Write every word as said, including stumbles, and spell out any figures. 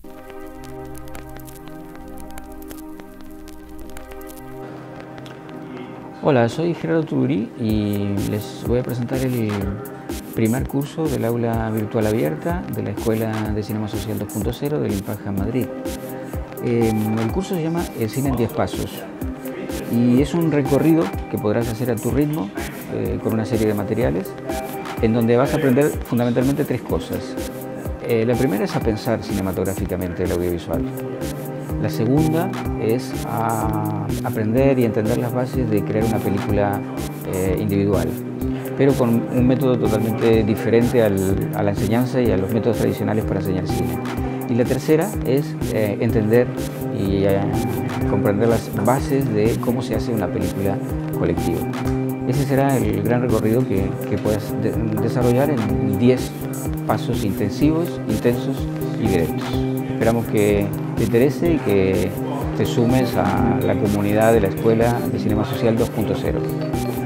Hola, soy Gerardo Tururí y les voy a presentar el primer curso del aula virtual abierta de la Escuela de Cinema Social dos punto cero del INPAJA Madrid. El curso se llama El cine en diez pasos y es un recorrido que podrás hacer a tu ritmo eh, con una serie de materiales en donde vas a aprender fundamentalmente tres cosas. Eh, la primera es a pensar cinematográficamente el audiovisual. La segunda es a aprender y entender las bases de crear una película eh, individual, pero con un método totalmente diferente al, a la enseñanza y a los métodos tradicionales para enseñar cine. Y la tercera es eh, entender y eh, comprender las bases de cómo se hace una película colectiva. Ese será el gran recorrido que, que puedas de, desarrollar en diez pasos intensivos, intensos y directos. Esperamos que te interese y que te sumes a la comunidad de la Escuela de Cinema Social dos punto cero.